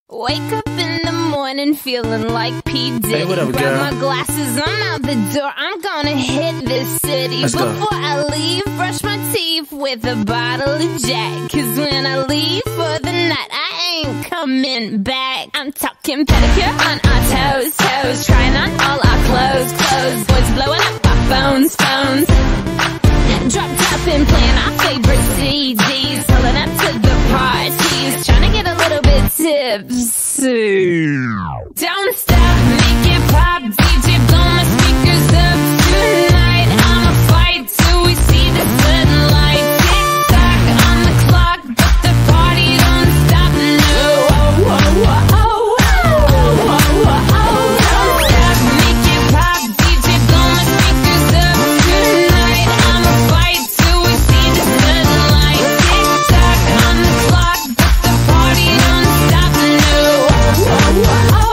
Wake up in the morning feeling like P Diddy. Hey, what up, girl? Grab my glasses, I'm out the door. I'm gonna hit this city. Let's go. Before I leave, brush my teeth with a bottle of Jack. Cause when I leave for the night, I ain't coming back. I'm talking pedicure on our toes, toes. Trying on all our clothes, clothes. Boys blowing up our phones, phones. Drop top and playing our favorite CDs. Pulling up to the parties, trying to get a little bit tipsy. Don't stop, make it pop, DJ blow my speakers up tonight. I'ma fight till we see the sunlight. Tick-tock on the clock, but the party don't stop, no. Oh, oh, oh, oh, oh, oh, oh, oh. Don't stop, make it pop, DJ blow my speakers up tonight. I'ma fight till we see the sunlight. Tick-tock on the clock, but the party don't stop, no. Oh, oh, oh.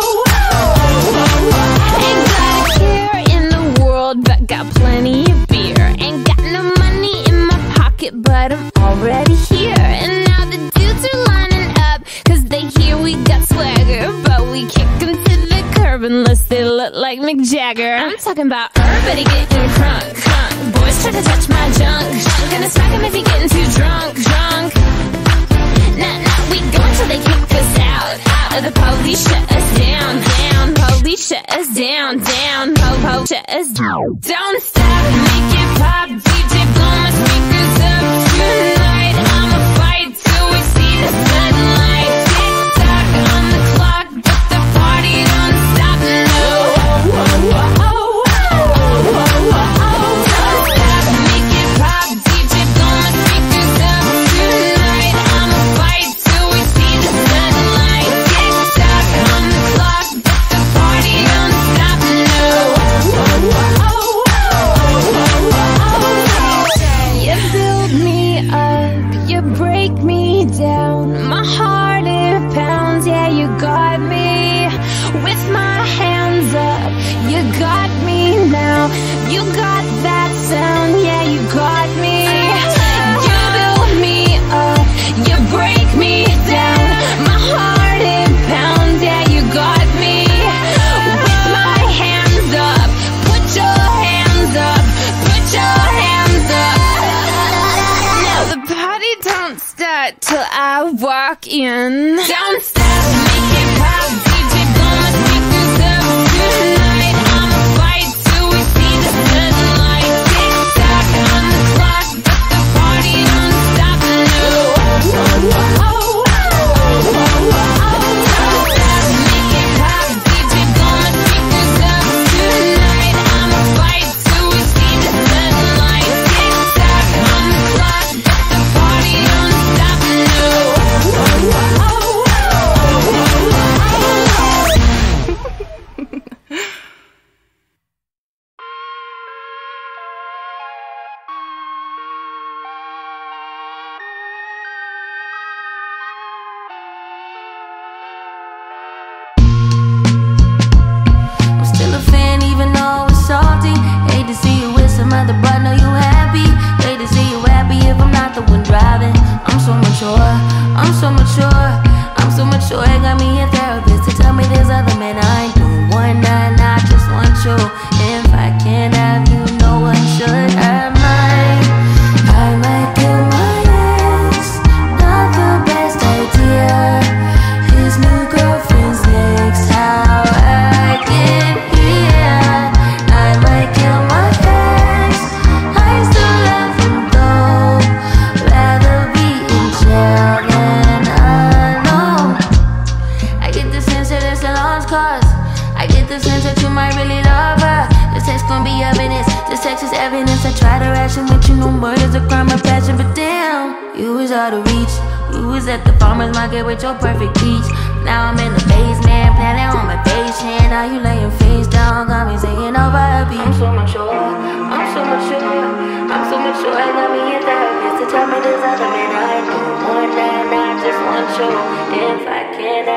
Ain't got a care in the world, but got plenty of beer. Ain't got no money in my pocket, but I'm already here. And now the dudes are lining up, cause they hear we got swagger. But we kick them to the curb unless they look like Mick Jagger. I'm talking about everybody getting crunk, crunk. Boys try to touch my junk, junk. Gonna smack him if he getting too drunk, drunk. Nah, nah, we go until they kick us out, out. The police shut us down, down. Police shut us down, down. Po-po shut us down. Don't stop, make it pop, DJ blow my speakers up tonight. I'ma fight till we see the sunlight. Tick-tock on the clock, but the party don't stop, no. Oh, oh, oh, oh, oh, oh, oh, oh. Don't stop, make it pop, DJ blow my speakers up tonight. I'ma fight till we see the sunlight. Tick-tock on the clock, but the party don't stop, no. Oh, oh, oh, oh, oh, oh, oh. You build me up, you break me down. My heart it pounds, yeah, you got me. With my hands up, you got me now. You got that sound, yeah, you got me. You build me up, you break me down. My heart it pounds, yeah, you got me. With my hands up, put your hands up, put your hands up. Now the party don't start till I walk in. Don't stop, make it pop, DJ blow my speakers up tonight. I'ma fight till we see the sunlight. Tick-tock on the clock, but the party don't stop, no. Oh, oh, oh, oh, oh, oh. Don't stop, make it pop, DJ blow my speakers up tonight. I'ma fight till we see the sunlight. Tick-tock on the clock, but the party don't stop, no. Oh, oh, oh, oh, oh, oh, oh. I'm still a fan even though it's salty. Hate to see you with some other, but know you happy. Hate to see you happy if I'm not the one driving. I'm so mature, I'm so mature, I'm so mature. It got me a therapist to tell me there's other men I ain't doing one night. I just want you. If I can't have you, no one should. I might kill my ex. Not the best idea. His new girlfriend's next. How I get here. I might kill my ex. I still love him though. Rather be in jail than alone. I get the sense that it's a lost cause. I get the sense that you might really love her. This text gon' be evidence. This text is evidence. I try to ration with you. No murder's a crime of passion, but damn, you was out of reach. You was at the farmer's market with your perfect peach. Now I'm in the basement, planning on my patient. Now you laying face down, got me singing over a beat. I'm so mature, I'm so mature, I'm so mature. I got me a therapist to tell me there's other men I ain't doing one night. I just want you. If I can't